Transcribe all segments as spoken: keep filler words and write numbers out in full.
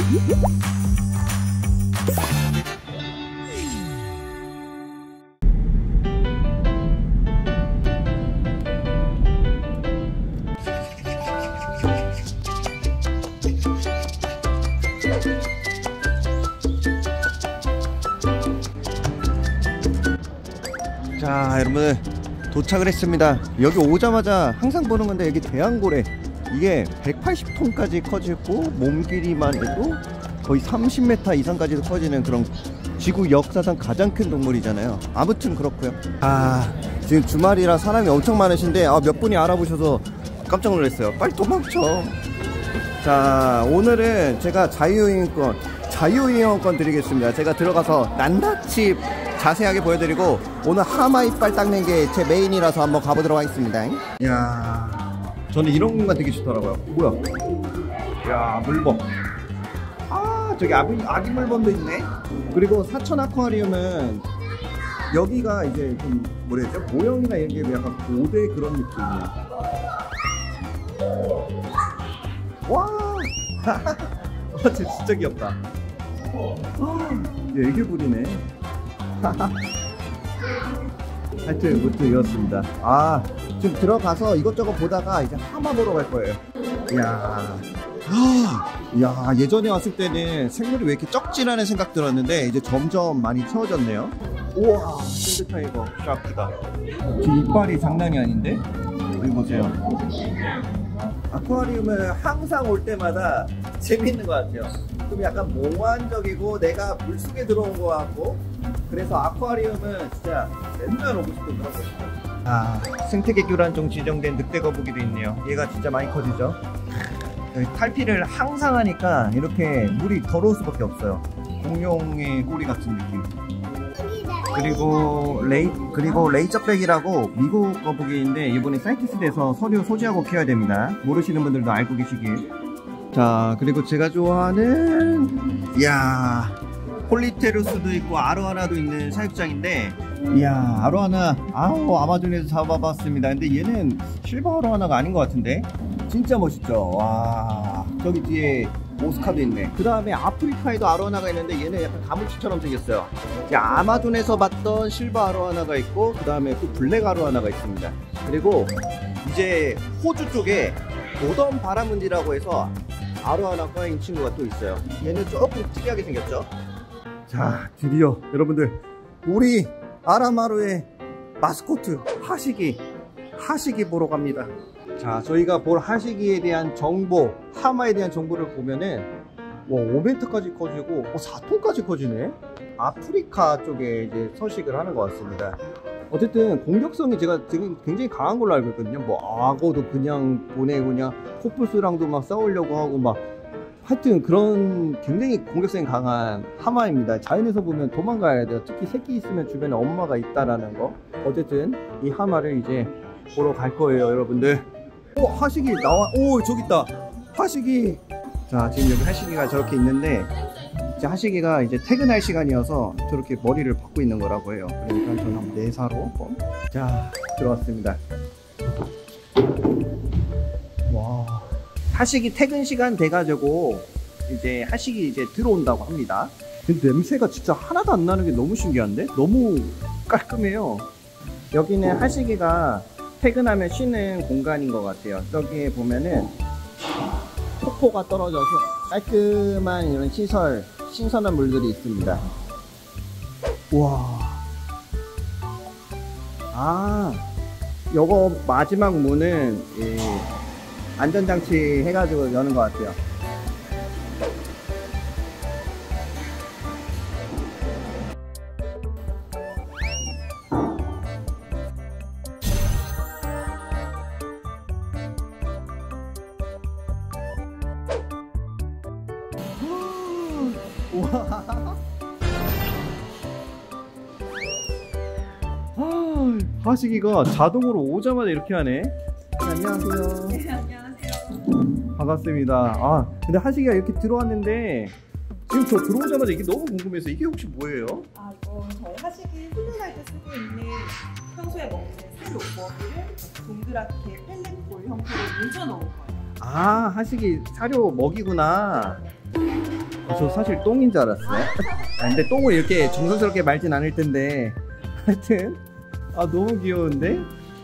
자, 여러분들 도착을 했습니다. 여기 오자마자 항상 보는 건데 여기 대왕고래, 이게 백팔십 톤까지 커지고 몸 길이만 해도 거의 삼십 미터 이상까지도 커지는 그런 지구 역사상 가장 큰 동물이잖아요. 아무튼 그렇고요. 아, 지금 주말이라 사람이 엄청 많으신데 아, 몇 분이 알아보셔서 깜짝 놀랐어요. 빨리 도망쳐. 자, 오늘은 제가 자유이용권 자유이용권 드리겠습니다. 제가 들어가서 낱낱이 자세하게 보여드리고, 오늘 하마 이빨 닦는 게 제 메인이라서 한번 가보도록 하겠습니다. 이야, 저는 이런 공간 되게 좋더라고요. 뭐야? 이야, 물범. 아, 저기 아기, 아기 물범도 있네. 그리고 사천 아쿠아리움은 여기가 이제 좀 뭐라 해야 되죠? 모형이나 이런 게 약간 고대 그런 느낌이에요. 와, 어, 진짜 귀엽다. 애교부리네. 하여튼 무튼 이렇습니다. 아, 지금 들어가서 이것저것 보다가 이제 하마 보러 갈 거예요. 이야, 이야, 예전에 왔을 때는 생물이 왜 이렇게 적지라는 생각 들었는데 이제 점점 많이 채워졌네요. 우와, 샌드타이거 샤크다. 뒤 이빨이 장난이 아닌데? 여기 보세요. 아쿠아리움은 항상 올 때마다 재밌는 것 같아요. 좀 약간 몽환적이고 내가 물속에 들어온 것 같고, 그래서 아쿠아리움은 진짜 맨날 오고 싶은 그런 곳이에요. 아, 생태계 교란종 지정된 늑대 거북이도 있네요. 얘가 진짜 많이 커지죠. 여기 탈피를 항상 하니까 이렇게 물이 더러울 수밖에 없어요. 공룡의 꼬리 같은 느낌. 그리고 레이 그리고 레이저백이라고 미국 거북이인데 이번에 사이티스에서 서류 소지하고 키워야 됩니다. 모르시는 분들도 알고 계시길. 자, 그리고 제가 좋아하는, 이야, 폴리테루스도 있고 아로하나도 있는 사육장인데, 이야, 아로하나, 아우, 아마존에서 잡아봤습니다. 근데 얘는 실버 아로하나가 아닌 것 같은데 진짜 멋있죠. 와, 저기 뒤에 오스카도 있네. 그 다음에 아프리카에도 아로하나가 있는데 얘는 약간 가물치처럼 생겼어요. 아마존에서 봤던 실버 아로하나가 있고, 그 다음에 또 블랙 아로하나가 있습니다. 그리고 이제 호주 쪽에 노던 바라문디라고 해서 아로하나 과인 친구가 또 있어요. 얘는 조금 특이하게 생겼죠. 자, 드디어 여러분들 우리 아라마루의 마스코트 하시기 하시기 보러 갑니다. 자, 저희가 볼 하시기에 대한 정보, 하마에 대한 정보를 보면은 와, 오 미터까지 커지고 어, 사 톤까지 커지네. 아프리카 쪽에 이제 서식을 하는 것 같습니다. 어쨌든 공격성이 제가 지금 굉장히 강한 걸로 알고 있거든요. 뭐 악어도 그냥 보내고 그냥 코뿔소랑도 막 싸우려고 하고 막, 하여튼 그런 굉장히 공격성이 강한 하마입니다. 자연에서 보면 도망가야 돼요. 특히 새끼 있으면 주변에 엄마가 있다라는 거. 어쨌든 이 하마를 이제 보러 갈 거예요, 여러분들. 오, 하식이 나와. 오, 저기 있다. 하식이. 자, 지금 여기 하식이가 저렇게 있는데, 이제 하식이가 이제 퇴근할 시간이어서 저렇게 머리를 박고 있는 거라고 해요. 그러니까 저는 한번 내사로. 자, 들어왔습니다. 와, 하식이 퇴근 시간 돼가지고 이제 하식이 이제 들어온다고 합니다. 근데 냄새가 진짜 하나도 안 나는 게 너무 신기한데? 너무 깔끔해요. 여기는 하식이가 퇴근하면 쉬는 공간인 것 같아요. 저기에 보면은 폭포가 떨어져서 깔끔한 이런 시설, 신선한 물들이 있습니다. 우와. 아, 요거 마지막 문은 이 안전장치 해가지고 여는 것 같아요. 우와. 하식이가 자동으로 오자마자 이렇게 하네. 안녕하세요. 네, 안녕하세요. 반갑습니다. 아, 근데 하식이가 이렇게 들어왔는데 지금 저 들어오자마자 이게 너무 궁금해서, 이게 혹시 뭐예요? 아, 이거 저희 하식이 훈련할 때 쓰고 있는, 평소에 먹는 사료 먹이를 동그랗게 펠렛볼 형태로 뭉쳐 넣은 거예요. 아, 하식이 사료 먹이구나. 저 사실 똥인 줄 알았어요. 아, 근데 똥을 이렇게 정성스럽게 말진 않을 텐데. 하여튼 아 너무 귀여운데?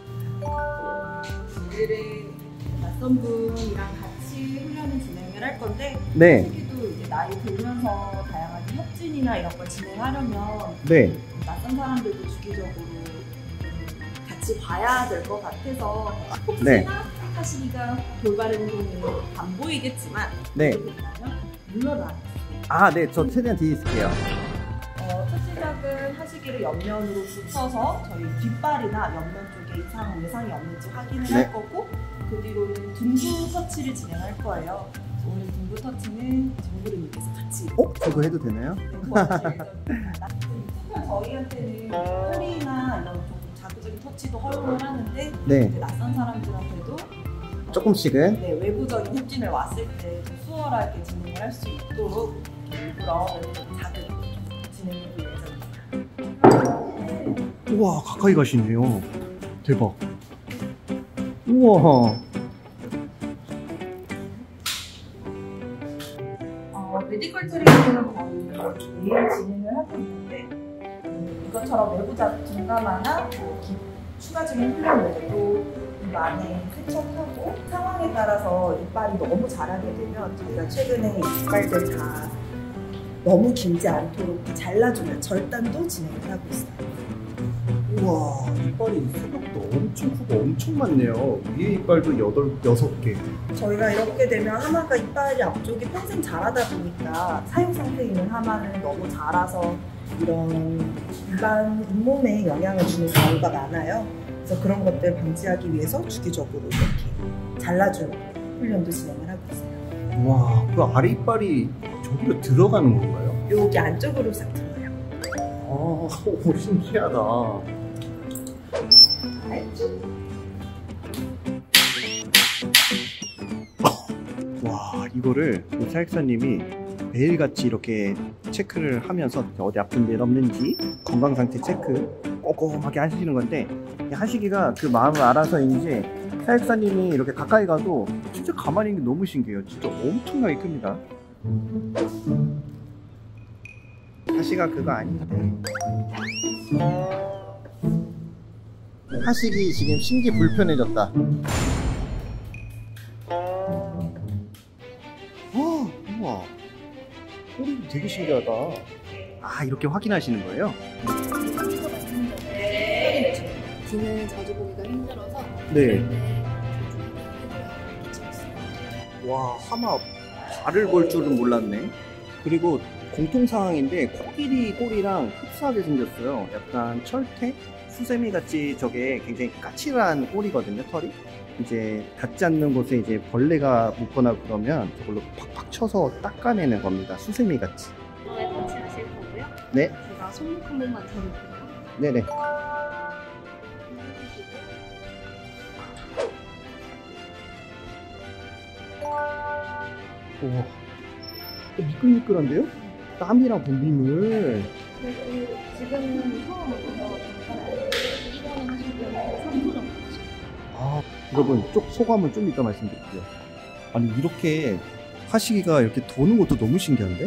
오늘은 낯선 분이랑 같이 훈련을 진행을 할 건데 네. 하시기도 이제 나이 들면서 다양한 협진이나 이런 걸 진행하려면 네. 낯선 사람들도 주기적으로 같이 봐야 될 것 같아서 혹시나 네. 하시기가 돌발 행동이 안 보이겠지만 네. 물러나. 아, 네. 저 최대한 뒤에 있을게요. 어, 첫 시작은 하시기를 옆면으로 붙여서 저희 뒷발이나 옆면 쪽에 이상 외상이 없는지 확인을 네. 할 거고 그 뒤로는 둔부 터치를 진행할 거예요. 오늘 둔부 터치는 정부르님께서 같이 어? 저거 해도 되나요? 저희한테는 꼬리나 이런 좀 자극적인 터치도 허용을 하는데 네. 이제 낯선 사람들한테도 조금씩은. 네, 외부적인 협진을 왔을 때 좀 수월하게 진행을 할 수 있도록 일부러 외부적인 자극을 진행해 볼 예정입니다. 우와, 가까이 가시네요. 대박. 우와. 어, 메디컬 트레이닝은 거의 매일 진행을 하고 있는데 음, 이것처럼 외부 자극 증가마나 뭐 기, 추가적인 훈련 외에도 입 안에 세척하고 상황에 따라서 이빨이 너무 자라게 되면 저희가 최근에 이빨들 다 너무 길지 않도록 잘라주는 절단도 진행을 하고 있어요. 우와, 이빨이 수박도 엄청 크고 엄청 많네요. 위에 이빨도 여덟, 여섯 개. 저희가 이렇게 되면 하마가 이빨이 앞쪽이 평생 자라다 보니까 사육 상태에 있는 하마는 너무 자라서 이런 일반 잇몸에 영향을 주는 경우가 많아요. 그래서 그런 것들 방지하기 위해서 주기적으로 이렇게 잘라주는 훈련도 진행을 하고 있어요. 와, 그 아래 이빨이 저기로 들어가는 건가요? 여기 안쪽으로 싹 들어요. 아, 오, 신기하다. 와, 이거를 사육사님이 매일같이 이렇게 체크를 하면서 어디 아픈 데 없는지 건강 상태 체크 꼼꼼하게 하시는 건데, 하시기가 그 마음을 알아서인지 사육사님이 이렇게 가까이 가도 진짜 가만히 있는 게 너무 신기해요. 진짜 엄청나게 큽니다. 하시가 그거 아닌데. 하식이 지금 신기 불편해졌다. 어, 우와. 꼬리 되게 신기하다. 아, 이렇게 확인하시는 거예요? 귀는 자주 보기가 힘들어서 네. 와, 하마 발을 볼 줄은 몰랐네. 그리고 공통사항인데 코끼리 꼬리랑 흡사하게 생겼어요. 약간 철퇴? 수세미 같이 저게 굉장히 까칠한 꼬리거든요, 털이. 이제 닿지 않는 곳에 이제 벌레가 묻거나 그러면 저걸로 팍팍 쳐서 닦아내는 겁니다. 수세미 같이. 이거에 같이 하실 거고요. 네. 제가 손목 한 번만 잡을게요. 네네. 우와. 미끌미끌한데요? 땀이랑 분비물. 그리고 지금은 처음부터 이거는 하실 때는 삼 분 정도 하시고 아, 여러분 쪽 소감은 좀 이따 말씀드릴게요. 아니, 이렇게 하시기가 이렇게 도는 것도 너무 신기한데?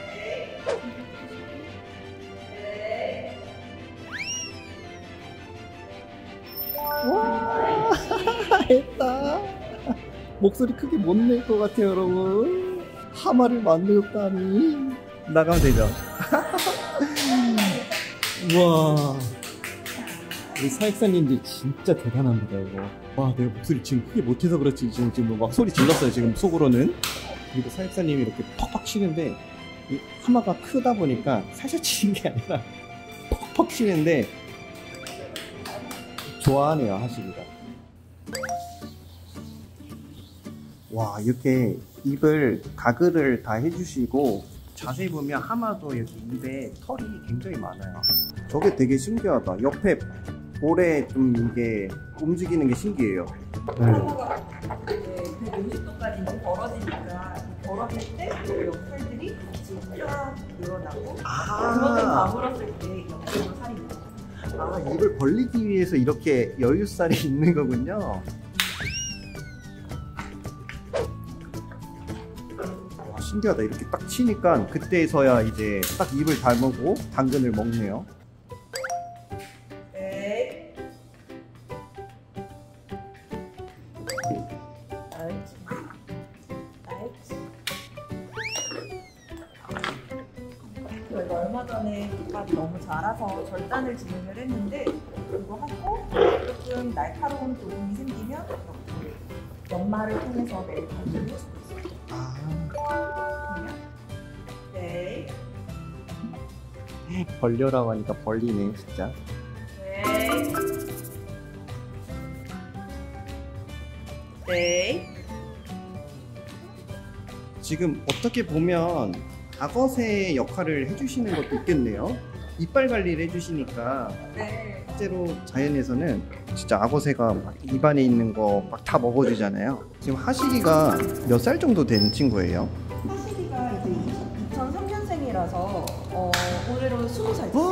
와, 했다. 목소리 크게 못 낼 것 같아요, 여러분. 하마를 만들었다니. 나가면 되죠. 우와, 우리 사육사님들 진짜 대단합니다, 이거. 와, 내가 목소리 지금 크게 못해서 그렇지 지금 지금 막 소리 질렀어요, 지금 속으로는. 그리고 사육사님이 이렇게 퍽퍽 치는데 이 하마가 크다 보니까 살살 치는 게 아니라 퍽퍽 치는데 좋아하네요, 하시기가. 와, 이렇게 입을 가글을 다 해주시고 자세히 보면 하마도 이렇게 입에 털이 굉장히 많아요. 저게 되게 신기하다. 옆에 볼에 좀 이게 움직이는 게 신기해요. 하마가 백오십 도까지 이제 벌어지니까 벌어질 때 옆털들이 같이 쫙 늘어나고 아. 그만큼 다물었을 때 옆으로 살이 나요. 아, 입을 벌리기 위해서 이렇게 여유살이 있는 거군요. 와, 신기하다. 이렇게 딱 치니까 그때서야 이제 딱 입을 다물고 당근을 먹네요. 네. 나이스. 나이스. 저희가 얼마 전에 김밥이 너무 자라서 절단을 진행을 했는데 이거 하고 조금 날카로운 부분이 생기면 이렇게 연마를 통해서 메이커를 해주고 있어요. 아. 네. 벌려라고 하니까 벌리네 진짜. 네. 네. 지금 어떻게 보면 악어새 역할을 해주시는 것도 있겠네요. 이빨 관리를 해주시니까 네. 실제로 자연에서는 진짜 악어새가 막 입안에 있는 거 막 다 먹어주잖아요. 지금 하식이가 몇 살 정도 된 친구예요? 하식이가 이제 이천삼 년생이라서 어, 올해로 스무 살 됐어요.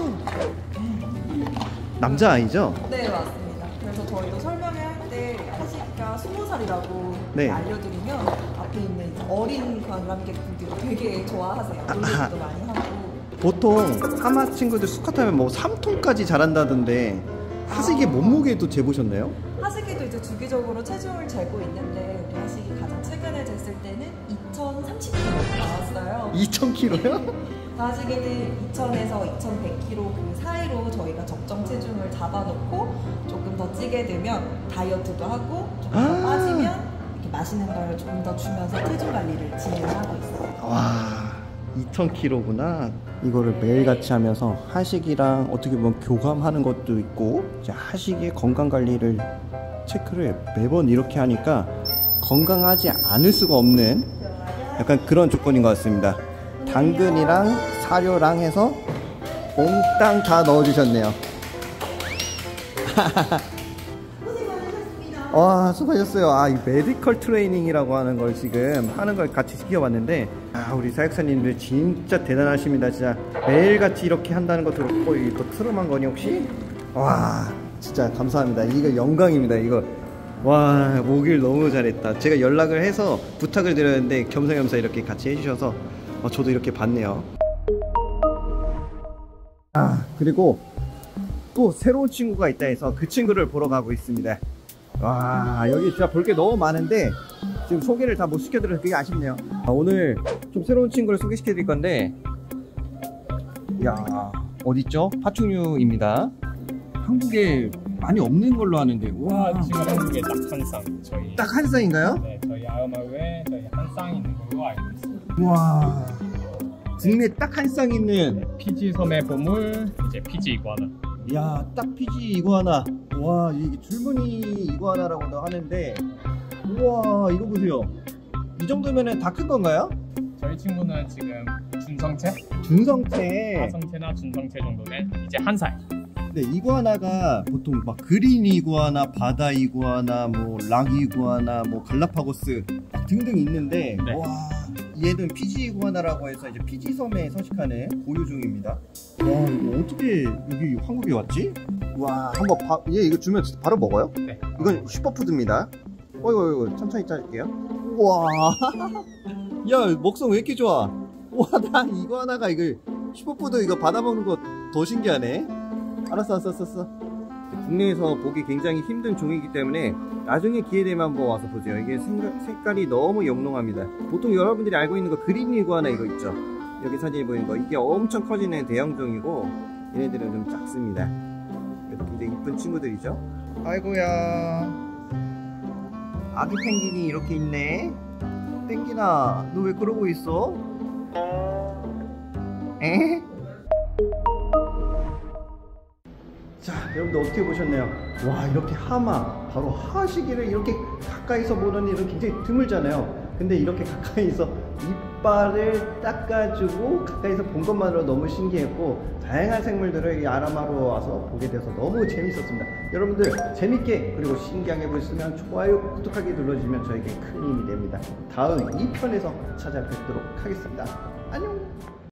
와! 남자아이죠? 네, 맞습니다. 그래서 저희도 설명을 할 때 하식이가 스무 살이라고 네. 알려드리면 앞에 있는 이제 어린 관람객분들이 되게 좋아하세요. 놀리기도 많이 하고. 보통 하마 친구들 수컷 하면 뭐 삼 톤까지 자란다던데 하식이 몸무게도 재보셨나요? 하식이도 이제 주기적으로 체중을 재고 있는데 우리 하식이 가장 최근에 쟀을 때는 이천삼십 킬로그램 나왔어요. 이천 킬로그램요? 하식이는 이천에서 이천백 킬로그램 그 사이로 저희가 적정 체중을 잡아놓고 조금 더 찌게 되면 다이어트도 하고 조금 더 아 빠지면 이렇게 맛있는 걸 조금 더 주면서 체중 관리를 진행하고 있어요. 와, 이천 킬로그램구나. 이거를 매일같이 하면서 하식이랑 어떻게 보면 교감하는 것도 있고 이제 하식의 건강 관리를 체크를 매번 이렇게 하니까 건강하지 않을 수가 없는 약간 그런 조건인 것 같습니다. 당근이랑 사료랑 해서 몽땅 다 넣어주셨네요. 와, 수고하셨어요. 아, 이 메디컬 트레이닝이라고 하는 걸 지금 하는 걸 같이 시켜봤는데, 아, 우리 사육사님들 진짜 대단하십니다. 진짜 매일같이 이렇게 한다는 것도 그렇고, 이게 또 트름한 거니 혹시? 와, 진짜 감사합니다. 이거 영광입니다. 이거. 와, 오길 너무 잘했다. 제가 연락을 해서 부탁을 드렸는데 겸사겸사 이렇게 같이 해주셔서 어, 저도 이렇게 봤네요. 아, 그리고 또 새로운 친구가 있다 해서 그 친구를 보러 가고 있습니다. 와, 여기 진짜 볼 게 너무 많은데 지금 소개를 다 못 시켜드려서 그게 아쉽네요. 아, 오늘 좀 새로운 친구를 소개시켜 드릴 건데, 야, 어딨죠? 파충류입니다. 한국에 많이 없는 걸로 아는데. 와, 아, 지금 한국에 딱 한 쌍. 저희 딱 한 쌍인가요? 네, 저희 아우마루에 저희 한 쌍 있는 걸로 알고 있습니다. 와, 국내 딱 한 쌍 있는 피지 섬의 보물, 이제 피지 이구아나. 야, 딱 피지 이구아나. 와, 이게 줄무늬 이구아나라고도 하는데, 우와, 이거 보세요. 이 정도면은 다 큰 건가요? 저희 친구는 지금 준성체, 준성체. 하성체나 준성체 정도는 이제 한 살. 네, 이구아나가 보통 막 그린 이구아나, 바다 이구아나, 뭐 락 이구아나, 뭐 갈라파고스 등등 있는데, 네. 와, 얘는 피지 이구아나라고 해서 이제 피지 섬에 서식하는 고유종입니다. 와, 이거 어떻게 여기 한국에 왔지? 와, 한번 바, 얘 이거 주면 바로 먹어요? 네. 이건 슈퍼푸드입니다. 어이구, 어이구, 천천히 자를게요. 와, 야, 먹성 왜 이렇게 좋아? 와, 나 이구아나가 이거 슈퍼푸드 이거 받아먹는 거 더 신기하네. 알았어, 알았어, 알았어. 국내에서 보기 굉장히 힘든 종이기 때문에 나중에 기회 되면 한번 와서 보세요. 이게 생각, 색깔이 너무 영롱합니다. 보통 여러분들이 알고 있는 거 그린 이구아나 이거 있죠? 여기 사진에 보이는 거, 이게 엄청 커지는 대형종이고 얘네들은 좀 작습니다. 그래도 굉장히 이쁜 친구들이죠. 아이고야, 아기 펭귄이 이렇게 있네. 펭귄아, 너 왜 그러고 있어? 에? 자, 여러분들 어떻게 보셨나요? 와, 이렇게 하마, 바로 하식이를 이렇게 가까이서 보는 일은 굉장히 드물잖아요. 근데 이렇게 가까이서 이빨을 닦아주고 가까이서 본 것만으로 너무 신기했고, 다양한 생물들을 이 아라마로 와서 보게 돼서 너무 재밌었습니다. 여러분들 재밌게 그리고 신기하게 보셨으면 좋아요, 구독하기 눌러주시면 저에게 큰 힘이 됩니다. 다음 이 편에서 찾아뵙도록 하겠습니다. 안녕.